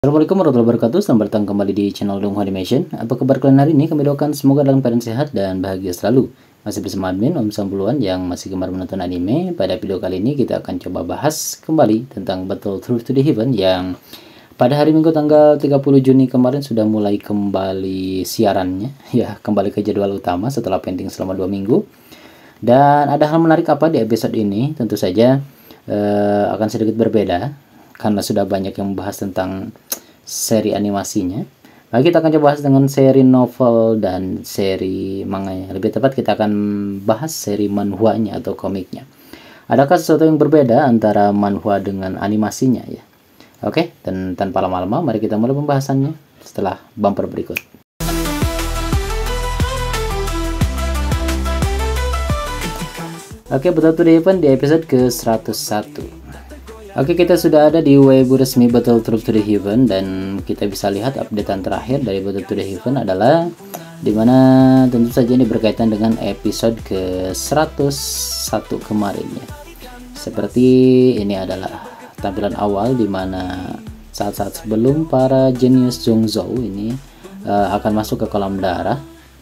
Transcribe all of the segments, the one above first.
Assalamualaikum warahmatullahi wabarakatuh. Selamat datang kembali di channel Donghua Animation. Apa kabar kalian hari ini? Kami doakan semoga dalam keadaan sehat dan bahagia selalu. Masih bersama admin Om Sampuluan yang masih gemar menonton anime. Pada video kali ini kita akan coba bahas kembali tentang Battle Through to the Heaven yang pada hari Minggu tanggal 30 Juni kemarin sudah mulai kembali siarannya. Ya, kembali ke jadwal utama setelah pending selama 2 minggu. Dan ada hal menarik apa di episode ini? Tentu saja akan sedikit berbeda karena sudah banyak yang membahas tentang seri animasinya. Nah, kita akan coba bahas dengan seri novel dan seri manganya. Lebih tepat kita akan bahas seri manhwanya atau komiknya. Adakah sesuatu yang berbeda antara manhwa dengan animasinya ya? Oke, dan tanpa lama-lama mari kita mulai pembahasannya setelah bumper berikut. Oke, Battle to the Heaven di episode ke-101. Oke, kita sudah ada di Weibo resmi Battle Through to the Heaven dan kita bisa lihat updatean terakhir dari Battle to the Heaven adalah dimana tentu saja ini berkaitan dengan episode ke-101 kemarin ya. Seperti ini adalah tampilan awal dimana saat-saat sebelum para jenius Zhongzhou ini akan masuk ke kolam darah.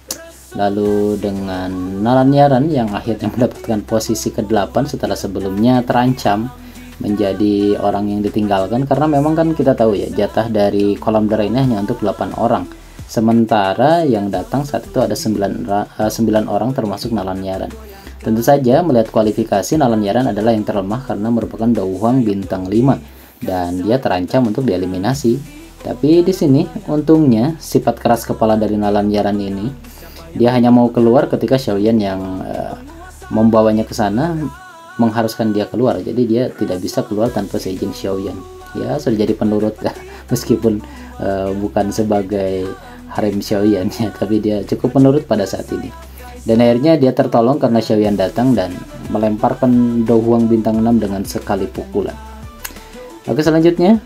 Lalu dengan Nalanyaran yang akhirnya mendapatkan posisi ke-8 setelah sebelumnya terancam menjadi orang yang ditinggalkan, karena memang kan kita tahu ya jatah dari kolam darah ini hanya untuk 8 orang, sementara yang datang saat itu ada 9 orang termasuk Nalanyaran. Tentu saja melihat kualifikasi, Nalanyaran adalah yang terlemah karena merupakan Douhuang bintang 5 dan dia terancam untuk dieliminasi. Tapi di sini untungnya sifat keras kepala dari Nalanyaran ini, dia hanya mau keluar ketika Xiaoyan yang membawanya ke sana mengharuskan dia keluar, jadi dia tidak bisa keluar tanpa seizin Xiaoyan. Ya, sudah jadi penurut meskipun bukan sebagai harem Xiaoyan ya, tapi dia cukup penurut pada saat ini. Dan akhirnya dia tertolong karena Xiaoyan datang dan melemparkan Douhuang bintang 6 dengan sekali pukulan. Oke, selanjutnya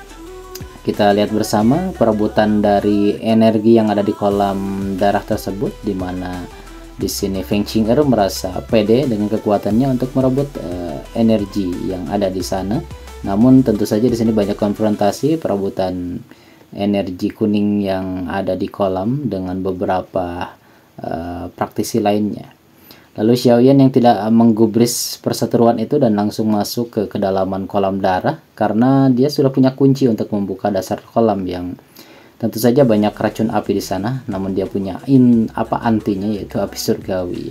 kita lihat bersama perebutan dari energi yang ada di kolam darah tersebut, di mana di sini Feng Qing'er merasa pede dengan kekuatannya untuk merebut energi yang ada di sana. Namun tentu saja di sini banyak konfrontasi perebutan energi kuning yang ada di kolam dengan beberapa praktisi lainnya. Lalu Xiaoyan yang tidak menggubris perseteruan itu dan langsung masuk ke kedalaman kolam darah karena dia sudah punya kunci untuk membuka dasar kolam yang tentu saja banyak racun api di sana, namun dia punya antinya yaitu api surgawi.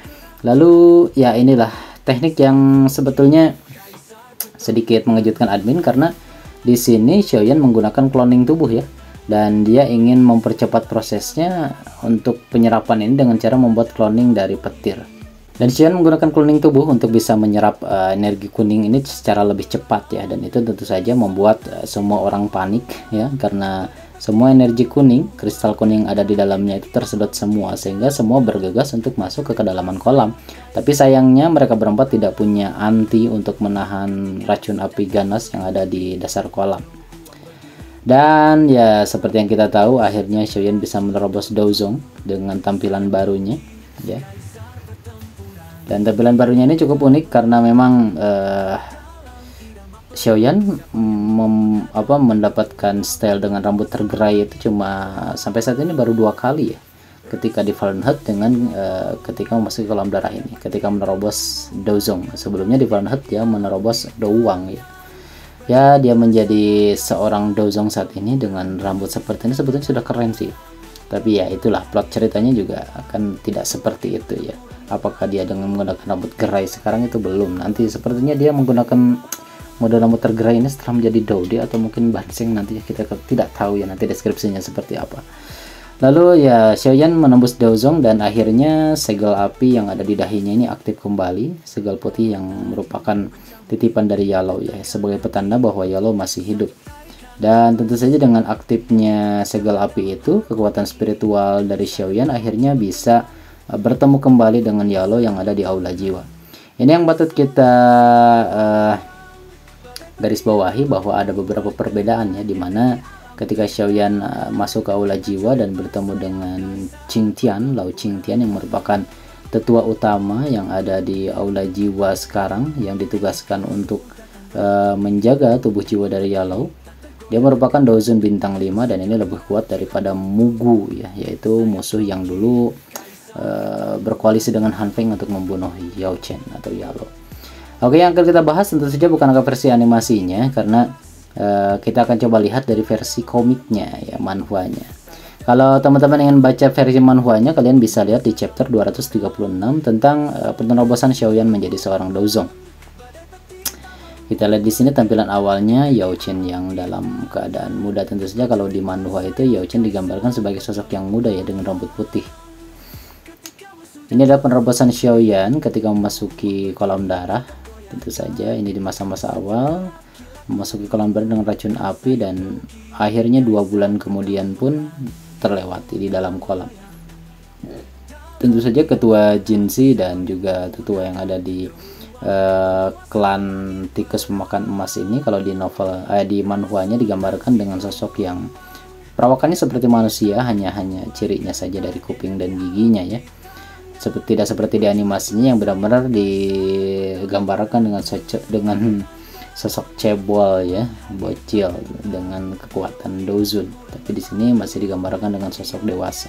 Lalu ya inilah teknik yang sebetulnya sedikit mengejutkan admin karena di sini Xiaoyan menggunakan cloning tubuh ya, dan dia ingin mempercepat prosesnya untuk penyerapan ini dengan cara membuat cloning dari petir. Dan Xiaoyan menggunakan cloning tubuh untuk bisa menyerap energi kuning ini secara lebih cepat ya, dan itu tentu saja membuat semua orang panik ya, karena semua energi kuning, kristal kuning yang ada di dalamnya itu tersedot semua, sehingga semua bergegas untuk masuk ke kedalaman kolam. Tapi sayangnya mereka berempat tidak punya anti untuk menahan racun api ganas yang ada di dasar kolam. Dan ya seperti yang kita tahu, akhirnya Xiaoyan bisa menerobos Douzong dengan tampilan barunya ya. Dan tampilan barunya ini cukup unik karena memang Xiaoyan mendapatkan style dengan rambut tergerai itu cuma sampai saat ini baru 2 kali ya, ketika di Fallenhead dengan ketika memasuki kolam darah ini, ketika menerobos Douzong. Sebelumnya di Fallenhead dia menerobos Douhuang ya. Ya, dia menjadi seorang Douzong saat ini dengan rambut seperti ini sebetulnya sudah keren sih. Tapi ya itulah plot ceritanya juga akan tidak seperti itu ya. Apakah dia dengan menggunakan rambut gerai sekarang itu belum. Nanti sepertinya dia menggunakan model rambut tergerai ini setelah menjadi Dode atau mungkin Banseng, nanti kita tidak tahu ya nanti deskripsinya seperti apa. Lalu ya Xiaoyan menembus Douzong dan akhirnya segel api yang ada di dahinya ini aktif kembali, segel putih yang merupakan titipan dari Yellow ya, sebagai petanda bahwa Yellow masih hidup. Dan tentu saja dengan aktifnya segel api itu, kekuatan spiritual dari Xiaoyan akhirnya bisa bertemu kembali dengan Yellow yang ada di aula jiwa. Ini yang patut kita garis bawahi, bahwa ada beberapa perbedaan ya, dimana ketika Xiaoyan masuk ke aula jiwa dan bertemu dengan Qingtian, Lao Qingtian yang merupakan tetua utama yang ada di aula jiwa sekarang, yang ditugaskan untuk menjaga tubuh jiwa dari Yellow. Dia merupakan Dozun bintang 5 dan ini lebih kuat daripada Mugu ya, yaitu musuh yang dulu berkoalisi dengan Han Feng untuk membunuh Yao Chen atau Yalo. Oke, yang akan kita bahas tentu saja bukan versi animasinya, karena kita akan coba lihat dari versi komiknya ya, manhwanya. Kalau teman-teman ingin baca versi manhwanya, kalian bisa lihat di chapter 236 tentang penerobosan Xiaoyan menjadi seorang Dozong. Kita lihat di sini tampilan awalnya Yao Chen yang dalam keadaan muda. Tentu saja kalau di manhwa itu Yao Chen digambarkan sebagai sosok yang muda ya, dengan rambut putih. Ini adalah penerobosan Xiaoyan ketika memasuki kolam darah. Tentu saja ini di masa-masa awal memasuki kolam darah dengan racun api, dan akhirnya 2 bulan kemudian pun terlewati di dalam kolam. Tentu saja ketua Jinzi dan juga tetua yang ada di klan tikus pemakan emas ini, kalau di novel di manhwanya digambarkan dengan sosok yang perawakannya seperti manusia, hanya cirinya saja dari kuping dan giginya ya. Tidak seperti di animasinya yang benar-benar digambarkan dengan sosok cebol ya, bocil dengan kekuatan Dozun. Tapi di sini masih digambarkan dengan sosok dewasa.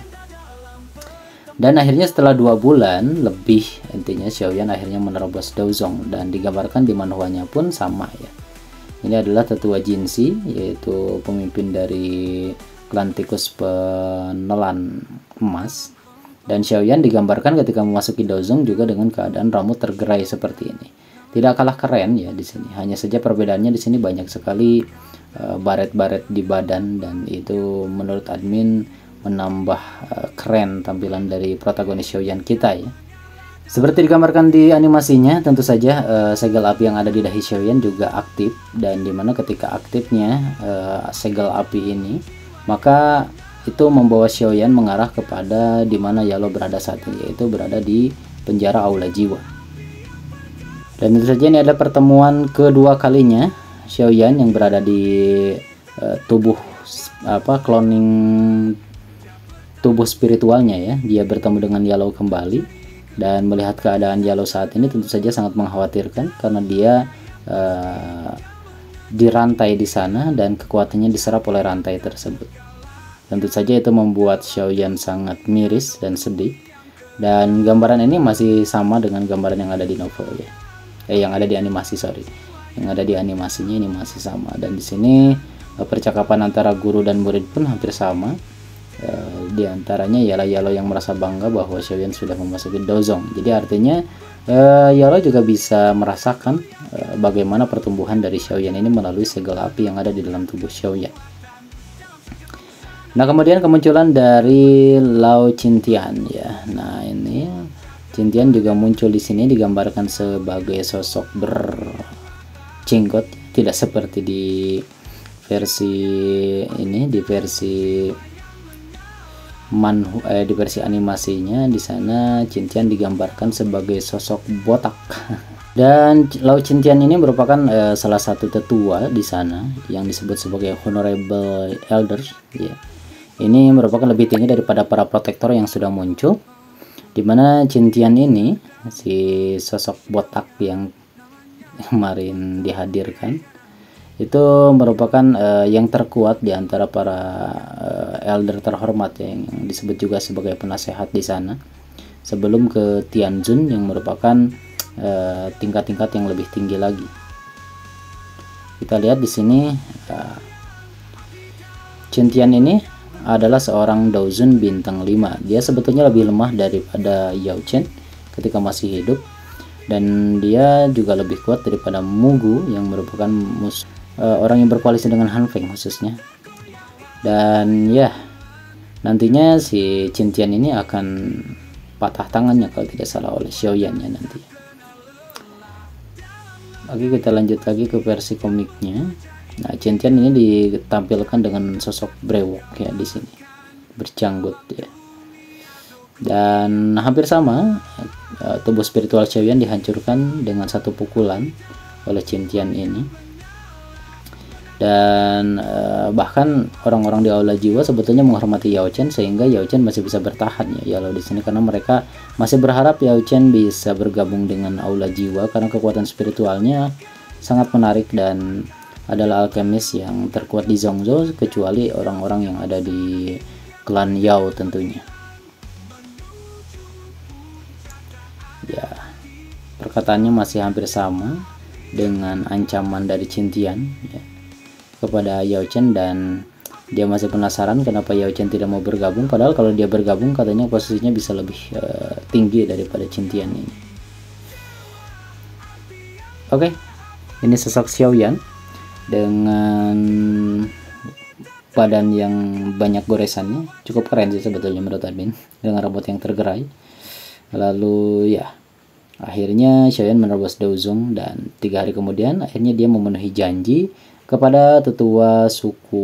Dan akhirnya setelah 2 bulan lebih, intinya Xiaoyan akhirnya menerobos Dozong, dan digambarkan di manhwanya pun sama ya. Ini adalah tetua Jinzi, yaitu pemimpin dari klan tikus penelan emas. Dan Xiaoyan digambarkan ketika memasuki Dozong juga dengan keadaan rambut tergerai seperti ini. Tidak kalah keren ya di sini. Hanya saja perbedaannya di sini banyak sekali baret-baret di badan, dan itu menurut admin menambah keren tampilan dari protagonis Xiaoyan kita ya. Seperti digambarkan di animasinya, tentu saja segel api yang ada di dahi Xiaoyan juga aktif, dan dimana ketika aktifnya segel api ini, maka itu membawa Xiaoyan mengarah kepada dimana Yalo berada saat ini, yaitu berada di penjara Aula Jiwa. Dan tentu saja ini adalah pertemuan kedua kalinya Xiaoyan yang berada di tubuh cloning tubuh spiritualnya ya. Dia bertemu dengan Yalo kembali, dan melihat keadaan Yalo saat ini tentu saja sangat mengkhawatirkan, karena dia dirantai di sana dan kekuatannya diserap oleh rantai tersebut. Tentu saja itu membuat Xiaoyan sangat miris dan sedih, dan gambaran ini masih sama dengan gambaran yang ada di novel ya, yang ada di animasi, yang ada di animasinya ini masih sama. Dan di sini percakapan antara guru dan murid pun hampir sama. Di antaranya ialah Yalo yang merasa bangga bahwa Xiaoyan sudah memasuki Dozong. Jadi artinya Yalo juga bisa merasakan bagaimana pertumbuhan dari Xiaoyan ini melalui segel api yang ada di dalam tubuh Xiaoyan. Nah, kemudian kemunculan dari Lao Qintian ya. Nah, ini Qintian juga muncul di sini digambarkan sebagai sosok berjenggot, tidak seperti di versi ini, di versi di versi animasinya. Di sana Qintian digambarkan sebagai sosok botak. Dan Lao Qintian ini merupakan salah satu tetua di sana yang disebut sebagai Honorable Elders ya. Ini merupakan lebih tinggi daripada para protektor yang sudah muncul, dimana Qintian ini, si sosok botak yang kemarin dihadirkan, itu merupakan yang terkuat di antara para elder terhormat ya, yang disebut juga sebagai penasehat di sana, sebelum ke Tianjun yang merupakan tingkat-tingkat yang lebih tinggi lagi. Kita lihat di sini Qintian ini adalah seorang Dozun bintang 5. Dia sebetulnya lebih lemah daripada Yao Chen ketika masih hidup, dan dia juga lebih kuat daripada Mugu yang merupakan orang yang berkoalisi dengan Han Feng khususnya. Dan ya, nantinya si Qintian ini akan patah tangannya kalau tidak salah oleh Xiaoyan ya nanti. Oke, kita lanjut lagi ke versi komiknya. Nah, Qintian ini ditampilkan dengan sosok brewok ya di sini, berjanggut ya. Dan hampir sama, tubuh spiritual Xiaoyan dihancurkan dengan satu pukulan oleh Qintian ini. Dan bahkan orang-orang di Aula Jiwa sebetulnya menghormati Yao Chen, sehingga Yao Chen masih bisa bertahan ya Yalo di sini, karena mereka masih berharap Yao Chen bisa bergabung dengan Aula Jiwa karena kekuatan spiritualnya sangat menarik dan adalah alkemis yang terkuat di Zhongzhou, kecuali orang-orang yang ada di klan Yao tentunya. Ya, perkataannya masih hampir sama dengan ancaman dari Qintian ya, kepada Yao Chen, dan dia masih penasaran kenapa Yao Chen tidak mau bergabung, padahal kalau dia bergabung katanya posisinya bisa lebih tinggi daripada Qintian ini. Oke, ini sosok Xiaoyan dengan badan yang banyak goresannya, cukup keren sih sebetulnya menurut admin, dengan rambut yang tergerai. Lalu ya, akhirnya Xiaoyan menerobos Douzong, dan 3 hari kemudian akhirnya dia memenuhi janji kepada tetua suku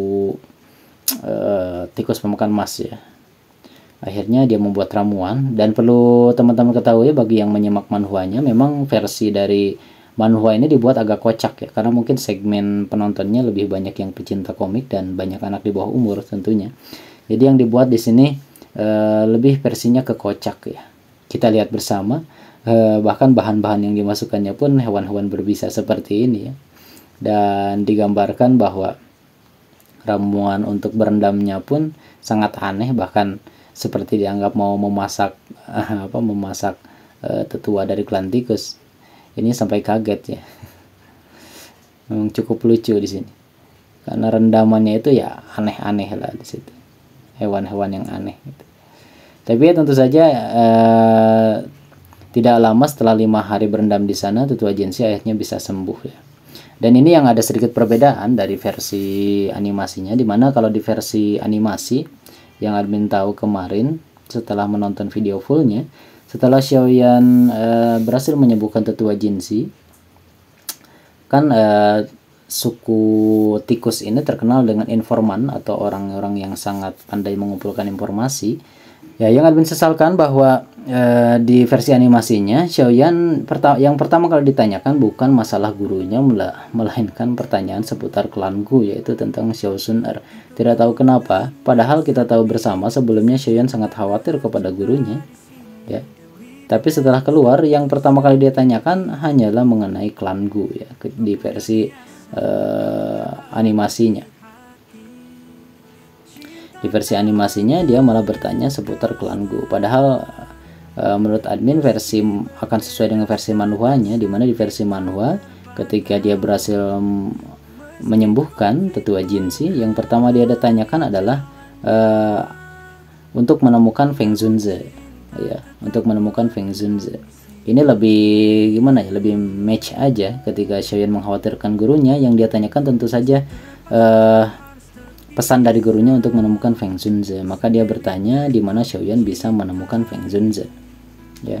tikus pemakan emas ya. Akhirnya dia membuat ramuan, dan perlu teman-teman ketahui bagi yang menyimak manhwanya, memang versi dari manhwa ini dibuat agak kocak ya, karena mungkin segmen penontonnya lebih banyak yang pecinta komik dan banyak anak di bawah umur tentunya. Jadi yang dibuat di sini lebih versinya ke kocak ya. Kita lihat bersama, bahkan bahan-bahan yang dimasukkannya pun hewan-hewan berbisa seperti ini ya. Dan digambarkan bahwa ramuan untuk berendamnya pun sangat aneh, bahkan seperti dianggap mau memasak tetua dari klan tikus. Ini sampai kaget ya. Memang cukup lucu di sini, karena rendamannya itu ya aneh-aneh lah di situ, hewan-hewan yang aneh gitu. Tapi ya tentu saja tidak lama setelah 5 hari berendam di sana, tetua Jinshi akhirnya bisa sembuh ya. Dan ini yang ada sedikit perbedaan dari versi animasinya, dimana kalau di versi animasi yang admin tahu kemarin setelah menonton video fullnya, setelah Xiaoyan berhasil menyembuhkan tetua Jinshi, kan suku tikus ini terkenal dengan informan atau orang-orang yang sangat pandai mengumpulkan informasi. Ya, yang admin sesalkan bahwa di versi animasinya Xiaoyan yang pertama kali ditanyakan bukan masalah gurunya, melainkan pertanyaan seputar klan Gu, yaitu tentang Xiao Sun Er. Tidak tahu kenapa, padahal kita tahu bersama sebelumnya Xiaoyan sangat khawatir kepada gurunya ya. Tapi setelah keluar, yang pertama kali dia tanyakan hanyalah mengenai klan Gu ya, di versi animasinya. Di versi animasinya dia malah bertanya seputar klan Gu. Padahal menurut admin versi akan sesuai dengan versi manhwanya, di mana di versi manhwa ketika dia berhasil menyembuhkan tetua Jinshi, yang pertama dia tanyakan adalah untuk menemukan Feng Zunze. Ya, untuk menemukan Feng Zunze. Ini lebih gimana ya, lebih match aja ketika Xiaoyan mengkhawatirkan gurunya, yang dia tanyakan tentu saja pesan dari gurunya untuk menemukan Feng Zunze. Maka dia bertanya di mana Xiaoyan bisa menemukan Feng Zunze ya.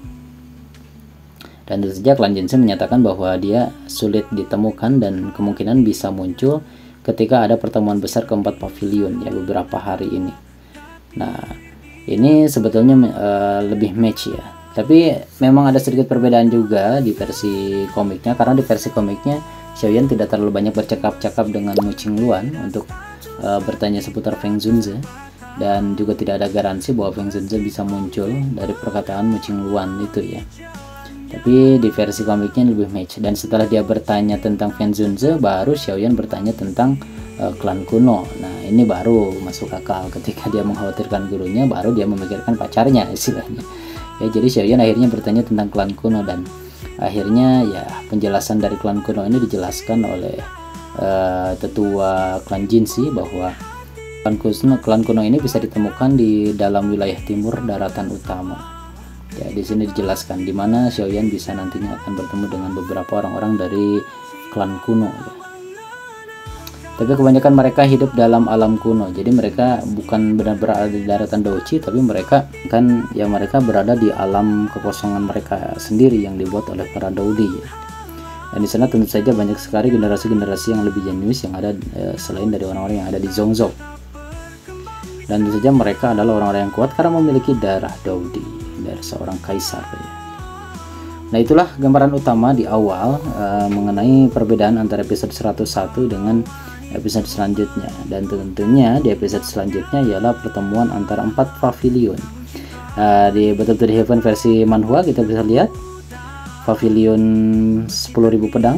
Dan tentu saja klan Jinshi menyatakan bahwa dia sulit ditemukan dan kemungkinan bisa muncul ketika ada pertemuan besar keempat pavilion ya beberapa hari ini. Nah, ini sebetulnya lebih match ya. Tapi memang ada sedikit perbedaan juga di versi komiknya, karena di versi komiknya Xiaoyan tidak terlalu banyak bercakap-cakap dengan Mu Qingluan untuk bertanya seputar Feng Zunze, dan juga tidak ada garansi bahwa Feng Zunze bisa muncul dari perkataan Mu Qingluan itu ya. Tapi di versi komiknya lebih match, dan setelah dia bertanya tentang Feng Zunze, baru Xiaoyan bertanya tentang klan kuno. Nah, ini baru masuk akal, ketika dia mengkhawatirkan gurunya, baru dia memikirkan pacarnya istilahnya. Ya, jadi Xiaoyan akhirnya bertanya tentang klan kuno, dan akhirnya ya penjelasan dari klan kuno ini dijelaskan oleh tetua klan Jinshi bahwa klan kuno ini bisa ditemukan di dalam wilayah timur daratan utama. Ya, di sini dijelaskan di mana Xiaoyan bisa nantinya akan bertemu dengan beberapa orang-orang dari klan kuno ya. Tapi kebanyakan mereka hidup dalam alam kuno, jadi mereka bukan benar-benar ada di daratan Douchi, tapi mereka kan ya mereka berada di alam kekosongan mereka sendiri yang dibuat oleh para Daudi ya. Dan di sana tentu saja banyak sekali generasi-generasi yang lebih jenius yang ada selain dari orang-orang yang ada di Zhongzhou. Dan tentu saja mereka adalah orang-orang yang kuat karena memiliki darah Daudi, dari seorang kaisar ya. Nah, itulah gambaran utama di awal mengenai perbedaan antara episode 101 dengan episode selanjutnya, dan tentunya di episode selanjutnya ialah pertemuan antara 4 pavilion. Di Battle to the Heaven versi manhwa kita bisa lihat pavilion 10.000 pedang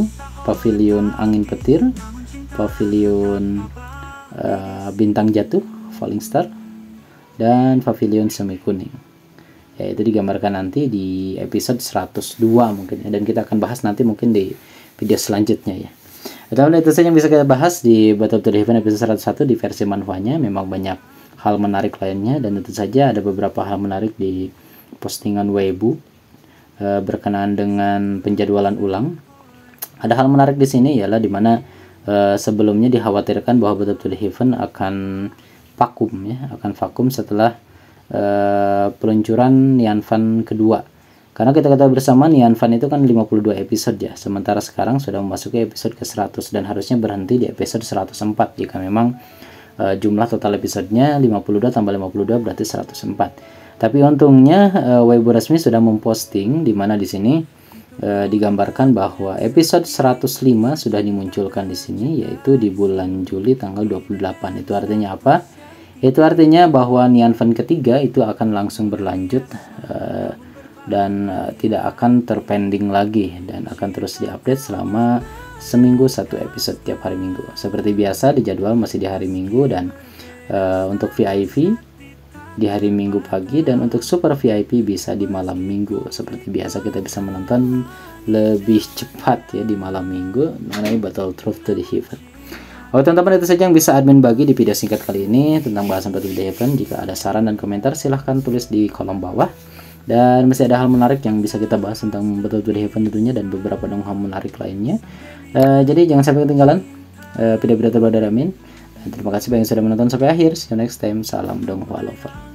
pavilion angin petir, pavilion bintang jatuh falling star, dan pavilion semi kuning. Ya, itu digambarkan nanti di episode 102 mungkin ya, dan kita akan bahas nanti mungkin di video selanjutnya ya. Teman-teman, itu saja yang bisa kita bahas di Battle to the Heaven episode 101 di versi manhwanya. Memang banyak hal menarik lainnya, dan tentu saja ada beberapa hal menarik di postingan Weibo berkenaan dengan penjadwalan ulang. Ada hal menarik di sini ialah dimana sebelumnya dikhawatirkan bahwa Battle to the Heaven akan vakum ya, akan vakum setelah peluncuran Nian Fan kedua. Karena kita ketahui bersama Nian Fan itu kan 52 episode ya, sementara sekarang sudah memasuki episode ke-100 dan harusnya berhenti di episode 104 jika memang jumlah total episodenya 52 tambah 52 berarti 104. Tapi untungnya Weibo resmi sudah memposting di mana di sini digambarkan bahwa episode 105 sudah dimunculkan di sini, yaitu di bulan Juli tanggal 28. Itu artinya apa? Itu artinya bahwa Nian Fan ketiga itu akan langsung berlanjut dan tidak akan terpending lagi, dan akan terus diupdate selama seminggu satu episode tiap hari Minggu. Seperti biasa di jadwal masih di hari Minggu, dan untuk VIP di hari Minggu pagi, dan untuk super VIP bisa di malam Minggu. Seperti biasa kita bisa menonton lebih cepat ya di malam Minggu mengenai Battle Truth to the Heaven. Oke teman-teman, itu saja yang bisa admin bagi di video singkat kali ini tentang bahasan Battle to the Heaven. Jika ada saran dan komentar silahkan tulis di kolom bawah. Dan masih ada hal menarik yang bisa kita bahas tentang Battle to the Heaven tentunya, dan beberapa hal menarik lainnya. Jadi jangan sampai ketinggalan video-video terbaru dari Amin. Dan terima kasih banyak yang sudah menonton sampai akhir. See you next time. Salam Donghua Lover.